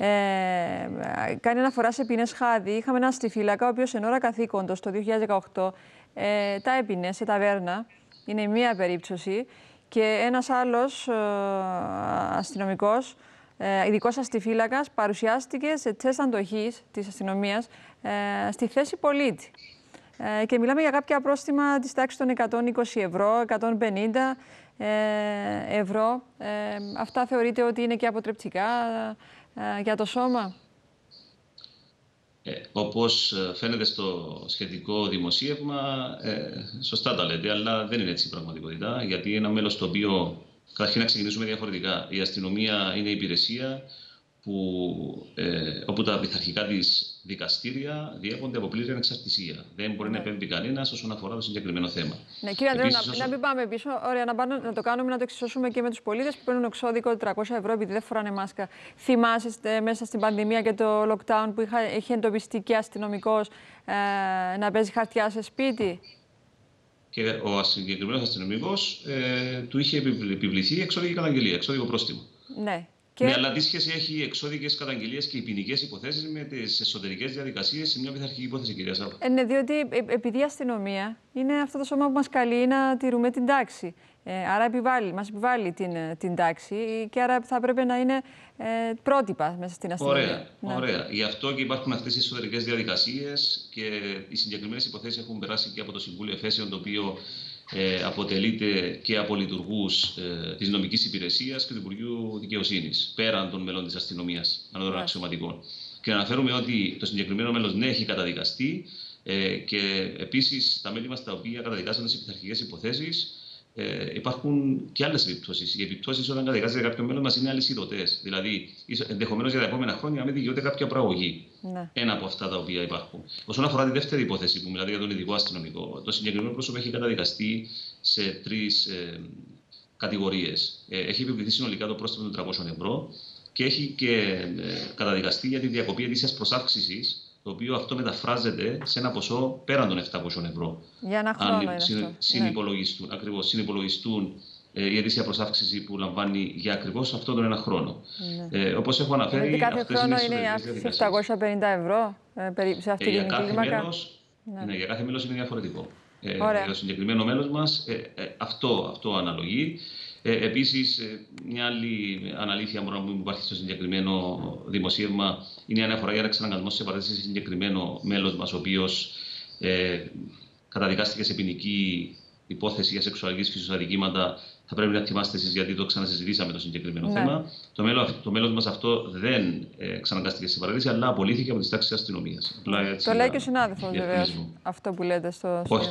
κάνει αναφορά σε ποινές χάδι. Είχαμε έναν αστιφύλακα, ο οποίος εν ώρα καθήκοντος το 2018 τα έπινε σε ταβέρνα. Είναι η μία περίπτωση. Και ένας άλλος αστυνομικός, ειδικός αστιφύλακας, παρουσιάστηκε σε τεστ αντοχής της αστυνομίας στη θέση πολίτη. Και μιλάμε για κάποια πρόστιμα της τάξης των 120 ευρώ, 150 ευρώ. Αυτά θεωρείτε ότι είναι και αποτρεπτικά για το σώμα? Όπως φαίνεται στο σχετικό δημοσίευμα, σωστά τα λέτε, αλλά δεν είναι έτσι η πραγματικότητα. Γιατί ένα μέλος το οποίο, καταρχήν να ξεκινήσουμε διαφορετικά, η αστυνομία είναι υπηρεσία όπου τα πειθαρχικά της δικαστήρια διέπονται από πλήρη ανεξαρτησία. Δεν μπορεί να επέμβει κανένας όσον αφορά το συγκεκριμένο θέμα. Ναι, κύριε Ανδρέου, να μην πάμε πίσω. Ωραία, να το κάνουμε, να το εξισώσουμε και με τους πολίτες που παίρνουν εξώδικο 300 ευρώ επειδή δεν φοράνε μάσκα. Θυμάσαι μέσα στην πανδημία και το lockdown που είχε εντοπιστεί και αστυνομικός να παίζει χαρτιά σε σπίτι? Και ο συγκεκριμένος αστυνομικός του είχε επιβληθεί εξώδικη καταγγελία, εξώδικο πρόστιμο. Ναι. Ναι, αλλά τι σχέση έχει οι εξώδικες καταγγελίες και οι ποινικές υποθέσεις με τις εσωτερικές διαδικασίες σε μια πειθαρχική υπόθεση, κυρία Σάβα? Ναι, διότι επειδή η αστυνομία είναι αυτό το σώμα που μας καλεί να τηρούμε την τάξη. Άρα μας επιβάλλει την τάξη και άρα θα πρέπει να είναι πρότυπα μέσα στην αστυνομία. Ωραία. Γι' αυτό και υπάρχουν αυτές οι εσωτερικές διαδικασίες και οι συγκεκριμένες υποθέσεις έχουν περάσει και από το Συμβούλιο Εφέσεων, το οποίο αποτελείται και από λειτουργούς της νομικής υπηρεσίας και του Υπουργείου Δικαιοσύνης, πέραν των μελών της αστυνομίας, ανώτερων αξιωματικών. Και να αναφέρουμε ότι το συγκεκριμένο μέλος ναι, έχει καταδικαστεί και επίσης τα μέλη μας τα οποία καταδικάζονται σε πειθαρχικές υποθέσεις, υπάρχουν και άλλες επιπτώσεις. Οι επιπτώσεις όταν καταδικάζεται κάποιο μέλος μας είναι αλυσιδωτές. Δηλαδή, ενδεχομένως για τα επόμενα χρόνια να μην δικαιούται κάποια προαγωγή. Ναι. Ένα από αυτά τα οποία υπάρχουν. Όσον αφορά τη δεύτερη υπόθεση που μιλάτε για τον ειδικό αστυνομικό, το συγκεκριμένο πρόσωπο έχει καταδικαστεί σε 3 κατηγορίες. Έχει επιβληθεί συνολικά το πρόστιμο των 300 ευρώ και έχει και καταδικαστεί για τη διακοπή ετήσιας προσάυξησης, το οποίο αυτό μεταφράζεται σε ένα ποσό πέραν των 700 ευρώ. Για ένα χρόνο συνυπολογιστούν η ετήσια προσάυξηση που λαμβάνει για ακριβώς αυτόν τον ένα χρόνο. Ναι. Όπως έχω αναφέρει, δηλαδή κάθε χρόνο είναι αύξηση 750 ευρώ σε αυτή την κλίμακα. Ναι, για κάθε μέλος είναι διαφορετικό. Για το συγκεκριμένο μέλος μας αυτό αναλογεί. Επίσης, μια άλλη αναλήθεια που υπάρχει στο συγκεκριμένο δημοσίευμα είναι η αναφορά για εξαναγκασμό σε παρέτηση σε συγκεκριμένο μέλος μας, ο οποίος καταδικάστηκε σε ποινική υπόθεση για σεξουαλικής φύσης αδικήματα. Θα πρέπει να θυμάστε εσείς, γιατί το ξανασυζητήσαμε το συγκεκριμένο θέμα. Το μέλος μας αυτό δεν εξαναγκάστηκε σε παρέτηση, αλλά απολύθηκε από τις τάξεις της αστυνομίας. Το λέει και ο συνάδελφος, βεβαίως, αυτό που λέτε στο. Όχι,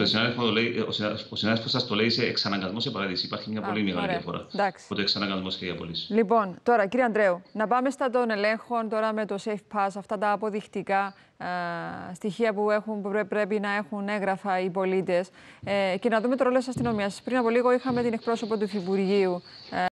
ο συνάδελφος σας το λέει σε εξαναγκασμό σε παρέτηση. Υπάρχει μια πολύ μεγάλη διαφορά από το εξαναγκασμό και η απολύση. Λοιπόν, τώρα, κύριε Ανδρέου, να πάμε στα των ελέγχων τώρα με το Safe Pass, αυτά τα αποδεικτικά στοιχεία που πρέπει να έχουν έγγραφα οι πολίτες και να δούμε το ρόλο της αστυνομίας. Πριν από λίγο είχαμε την εκπρόσωπο του Υφυπουργείου